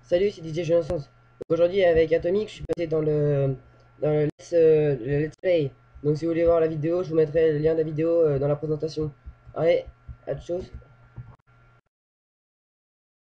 Salut, c'est DJ Jean-Sens. Aujourd'hui, avec Atomic, je suis passé dans le Let's Play. Donc, si vous voulez voir la vidéo, je vous mettrai le lien de la vidéo dans la présentation. Allez, à toute chose.